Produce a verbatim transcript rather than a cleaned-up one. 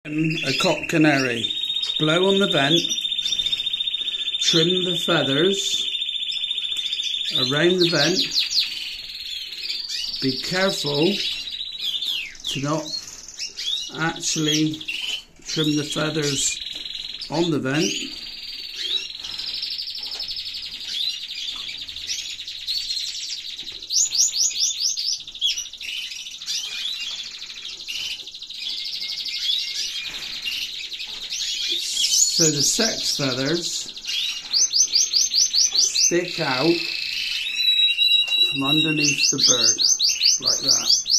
A cock canary. Blow on the vent, trim the feathers around the vent. Be careful to not actually trim the feathers on the vent. So the sex feathers stick out from underneath the bird, like that.